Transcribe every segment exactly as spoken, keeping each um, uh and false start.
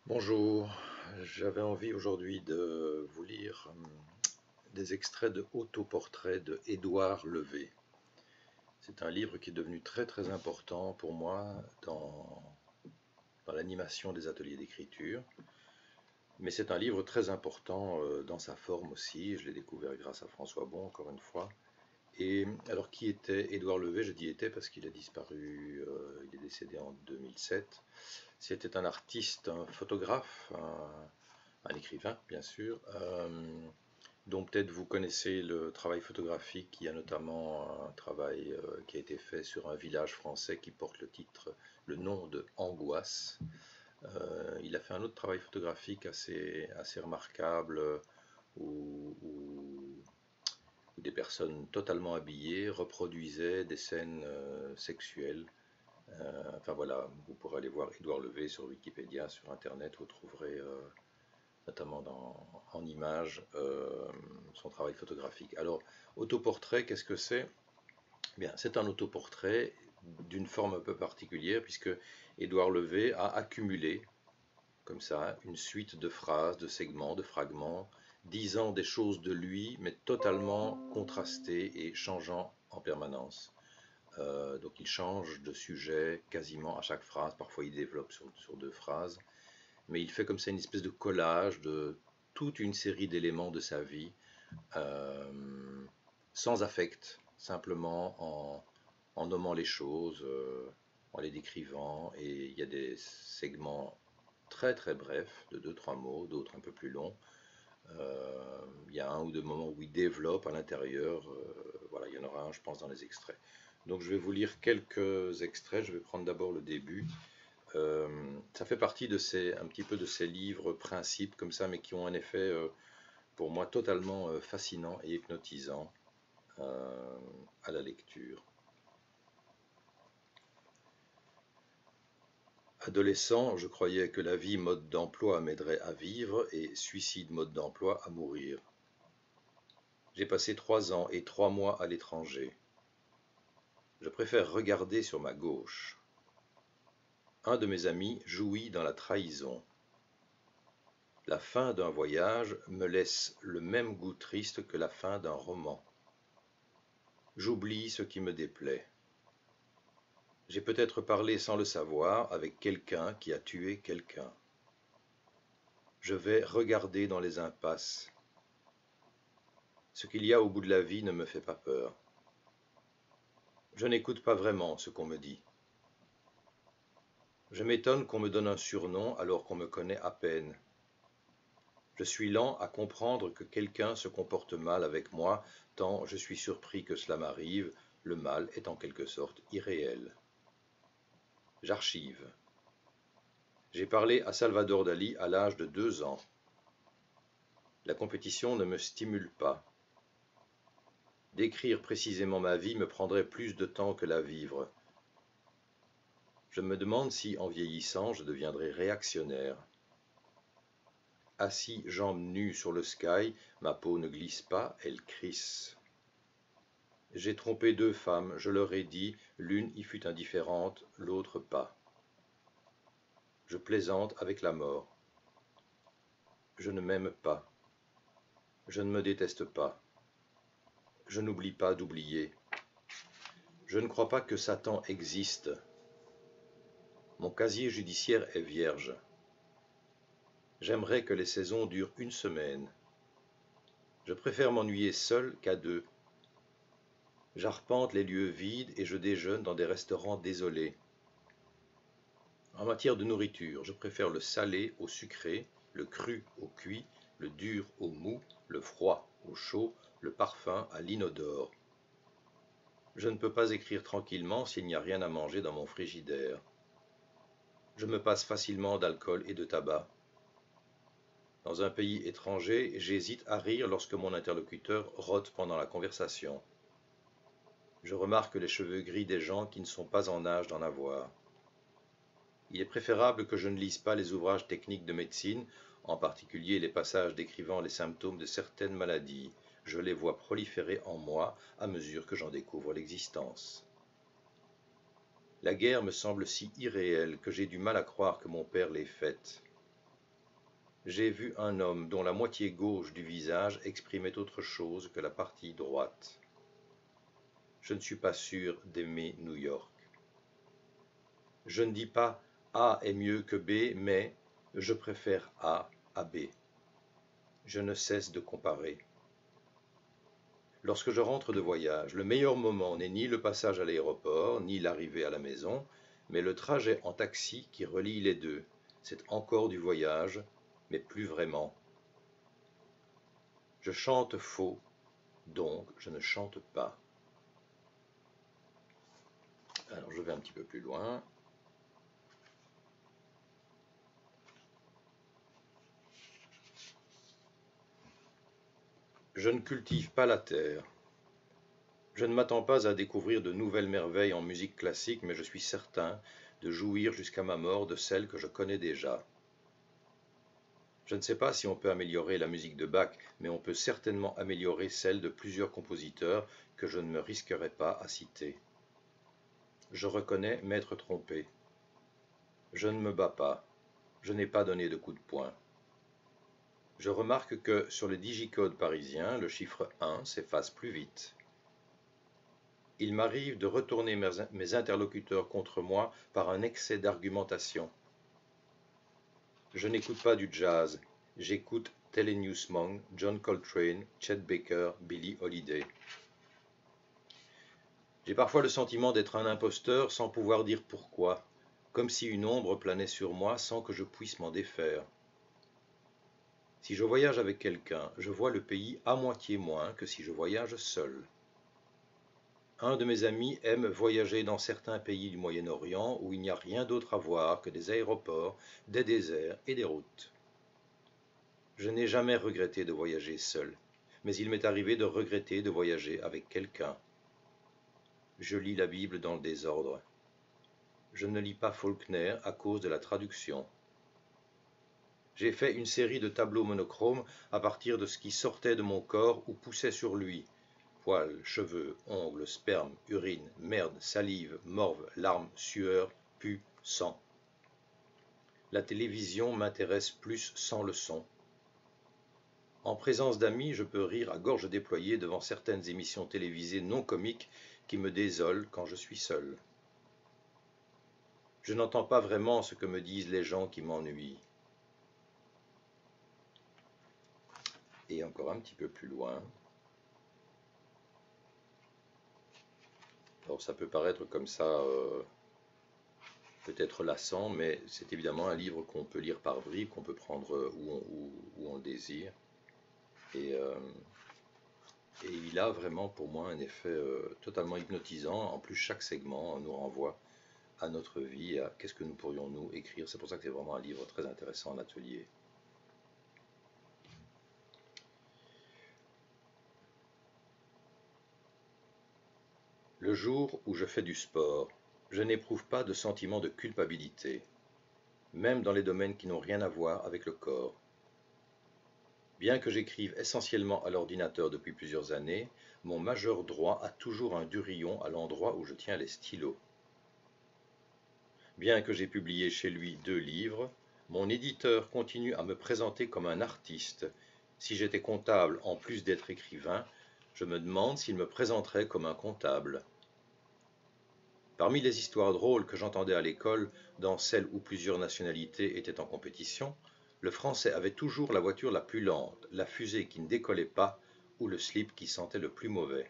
Bonjour, j'avais envie aujourd'hui de vous lire hum, des extraits de Autoportrait de Édouard Levé. C'est un livre qui est devenu très très important pour moi dans, dans l'animation des ateliers d'écriture, mais c'est un livre très important euh, dans sa forme aussi. Je l'ai découvert grâce à François Bon, encore une fois. Et alors, qui était Édouard Levé? Je dis était parce qu'il a disparu, euh, il est décédé en deux mille sept. C'était un artiste, un photographe, un, un écrivain, bien sûr, euh, dont peut-être vous connaissez le travail photographique. Il y a notamment un travail euh, qui a été fait sur un village français qui porte le titre, le nom de Angoisse. Euh, il a fait un autre travail photographique assez, assez remarquable euh, où, où- où des personnes totalement habillées reproduisaient des scènes euh, sexuelles. Euh, enfin voilà, vous pourrez aller voir Édouard Levé sur Wikipédia, sur Internet, vous trouverez euh, notamment dans, en images euh, son travail photographique. Alors, autoportrait, qu'est-ce que c'est? Bien, c'est un autoportrait d'une forme un peu particulière, puisque Édouard Levé a accumulé, comme ça, une suite de phrases, de segments, de fragments, disant des choses de lui, mais totalement contrastées et changeant en permanence. Euh, donc il change de sujet quasiment à chaque phrase, parfois il développe sur, sur deux phrases, mais il fait comme ça une espèce de collage de toute une série d'éléments de sa vie, euh, sans affect, simplement en, en nommant les choses, euh, en les décrivant, et il y a des segments très très brefs, de deux trois mots, d'autres un peu plus longs. Euh, il y a un ou deux moments où il développe à l'intérieur, euh, voilà, il y en aura un, je pense, dans les extraits. Donc je vais vous lire quelques extraits, je vais prendre d'abord le début. Euh, ça fait partie de ces, un petit peu de ces livres principes comme ça, mais qui ont un effet euh, pour moi totalement euh, fascinant et hypnotisant euh, à la lecture. Adolescent, je croyais que la vie mode d'emploi m'aiderait à vivre et suicide mode d'emploi à mourir. J'ai passé trois ans et trois mois à l'étranger. Je préfère regarder sur ma gauche. Un de mes amis jouit dans la trahison. La fin d'un voyage me laisse le même goût triste que la fin d'un roman. J'oublie ce qui me déplaît. J'ai peut-être parlé sans le savoir avec quelqu'un qui a tué quelqu'un. Je vais regarder dans les impasses. Ce qu'il y a au bout de la vie ne me fait pas peur. Je n'écoute pas vraiment ce qu'on me dit. Je m'étonne qu'on me donne un surnom alors qu'on me connaît à peine. Je suis lent à comprendre que quelqu'un se comporte mal avec moi, tant je suis surpris que cela m'arrive, le mal est en quelque sorte irréel. J'archive. J'ai parlé à Salvador Dali à l'âge de deux ans. La compétition ne me stimule pas. Décrire précisément ma vie me prendrait plus de temps que la vivre. Je me demande si, en vieillissant, je deviendrai réactionnaire. Assis jambes nues sur le sky, ma peau ne glisse pas, elle crisse. J'ai trompé deux femmes, je leur ai dit, l'une y fut indifférente, l'autre pas. Je plaisante avec la mort. Je ne m'aime pas. Je ne me déteste pas. Je n'oublie pas d'oublier. Je ne crois pas que Satan existe. Mon casier judiciaire est vierge. J'aimerais que les saisons durent une semaine. Je préfère m'ennuyer seul qu'à deux. J'arpente les lieux vides et je déjeune dans des restaurants désolés. En matière de nourriture, je préfère le salé au sucré, le cru au cuit, le dur au mou, le froid au chaud, le parfum à l'inodore. Je ne peux pas écrire tranquillement s'il n'y a rien à manger dans mon frigidaire. Je me passe facilement d'alcool et de tabac. Dans un pays étranger, j'hésite à rire lorsque mon interlocuteur rote pendant la conversation. Je remarque les cheveux gris des gens qui ne sont pas en âge d'en avoir. Il est préférable que je ne lise pas les ouvrages techniques de médecine, en particulier les passages décrivant les symptômes de certaines maladies. Je les vois proliférer en moi à mesure que j'en découvre l'existence. La guerre me semble si irréelle que j'ai du mal à croire que mon père l'ait faite. j'ai vu un homme dont la moitié gauche du visage exprimait autre chose que la partie droite. Je ne suis pas sûr d'aimer New York. Je ne dis pas A est mieux que B, mais je préfère A à B. Je ne cesse de comparer. Lorsque je rentre de voyage, le meilleur moment n'est ni le passage à l'aéroport, ni l'arrivée à la maison, mais le trajet en taxi qui relie les deux. C'est encore du voyage, mais plus vraiment. Je chante faux, donc je ne chante pas. Alors je vais un petit peu plus loin. Je ne cultive pas la terre. Je ne m'attends pas à découvrir de nouvelles merveilles en musique classique, mais je suis certain de jouir jusqu'à ma mort de celles que je connais déjà. Je ne sais pas si on peut améliorer la musique de Bach, mais on peut certainement améliorer celle de plusieurs compositeurs que je ne me risquerai pas à citer. Je reconnais m'être trompé. Je ne me bats pas. Je n'ai pas donné de coup de poing. Je remarque que sur le digicode parisien, le chiffre un s'efface plus vite. Il m'arrive de retourner mes interlocuteurs contre moi par un excès d'argumentation. Je n'écoute pas du jazz, j'écoute Thelonious Monk, John Coltrane, Chet Baker, Billie Holiday. J'ai parfois le sentiment d'être un imposteur sans pouvoir dire pourquoi, comme si une ombre planait sur moi sans que je puisse m'en défaire. Si je voyage avec quelqu'un, je vois le pays à moitié moins que si je voyage seul. Un de mes amis aime voyager dans certains pays du Moyen-Orient où il n'y a rien d'autre à voir que des aéroports, des déserts et des routes. Je n'ai jamais regretté de voyager seul, mais il m'est arrivé de regretter de voyager avec quelqu'un. Je lis la Bible dans le désordre. Je ne lis pas Faulkner à cause de la traduction. J'ai fait une série de tableaux monochromes à partir de ce qui sortait de mon corps ou poussait sur lui. Poils, cheveux, ongles, sperme, urine, merde, salive, morve, larmes, sueur, pu, sang. La télévision m'intéresse plus sans le son. En présence d'amis, je peux rire à gorge déployée devant certaines émissions télévisées non comiques qui me désolent quand je suis seul. Je n'entends pas vraiment ce que me disent les gens qui m'ennuient. Et encore un petit peu plus loin. Alors ça peut paraître comme ça, euh, peut-être lassant, mais c'est évidemment un livre qu'on peut lire par bribes, qu'on peut prendre où on, où, où on le désire. Et, euh, et il a vraiment pour moi un effet euh, totalement hypnotisant. En plus, chaque segment nous renvoie à notre vie, à qu'est-ce que nous pourrions nous écrire. C'est pour ça que c'est vraiment un livre très intéressant en atelier. Le jour où je fais du sport, je n'éprouve pas de sentiment de culpabilité, même dans les domaines qui n'ont rien à voir avec le corps. Bien que j'écrive essentiellement à l'ordinateur depuis plusieurs années, mon majeur droit a toujours un durillon à l'endroit où je tiens les stylos. Bien que j'ai publié chez lui deux livres, mon éditeur continue à me présenter comme un artiste. Si j'étais comptable en plus d'être écrivain, je me demande s'il me présenterait comme un comptable. Parmi les histoires drôles que j'entendais à l'école, dans celles où plusieurs nationalités étaient en compétition, le français avait toujours la voiture la plus lente, la fusée qui ne décollait pas ou le slip qui sentait le plus mauvais.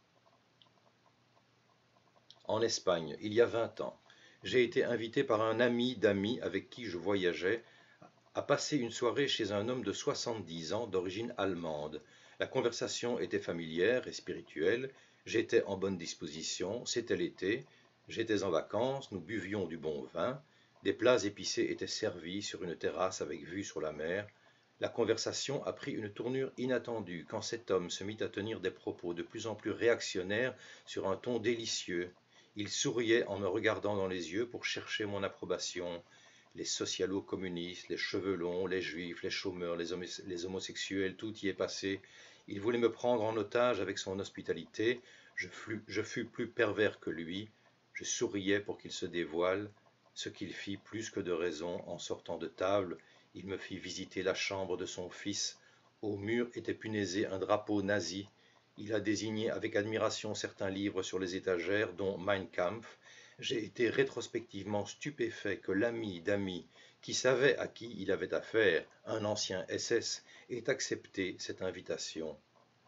En Espagne, il y a vingt ans, j'ai été invité par un ami d'amis avec qui je voyageais à passer une soirée chez un homme de soixante-dix ans d'origine allemande. La conversation était familière et spirituelle, j'étais en bonne disposition, c'était l'été, j'étais en vacances, nous buvions du bon vin, des plats épicés étaient servis sur une terrasse avec vue sur la mer. La conversation a pris une tournure inattendue quand cet homme se mit à tenir des propos de plus en plus réactionnaires sur un ton délicieux. Il souriait en me regardant dans les yeux pour chercher mon approbation. Les socialo-communistes, les cheveux longs, les juifs, les chômeurs, les, hom les homosexuels, tout y est passé. Il voulait me prendre en otage avec son hospitalité. Je fus, je fus plus pervers que lui. Je souriais pour qu'il se dévoile, ce qu'il fit plus que de raison en sortant de table. Il me fit visiter la chambre de son fils. Au mur était punaisé un drapeau nazi. Il a désigné avec admiration certains livres sur les étagères, dont Mein Kampf. J'ai été rétrospectivement stupéfait que l'ami d'ami, qui savait à qui il avait affaire, un ancien S S, ait accepté cette invitation.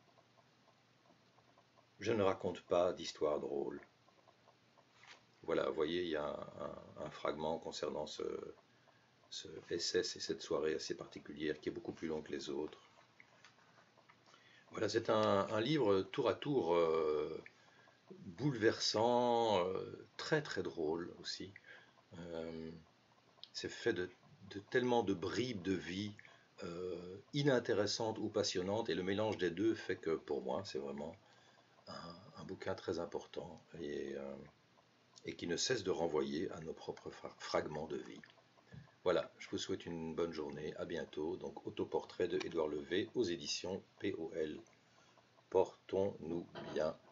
Je ne raconte pas d'histoire drôle. Voilà, vous voyez, il y a un, un, un fragment concernant ce, ce S S et cette soirée assez particulière qui est beaucoup plus long que les autres. Voilà, c'est un, un livre tour à tour euh, bouleversant, euh, très très drôle aussi. Euh, c'est fait de, de tellement de bribes de vie euh, inintéressantes ou passionnantes, et le mélange des deux fait que pour moi c'est vraiment un, un bouquin très important et, euh, et qui ne cesse de renvoyer à nos propres fra fragments de vie. Voilà, je vous souhaite une bonne journée, à bientôt. Donc, Autoportrait de Édouard Levé aux éditions P O L. Portons-nous bien.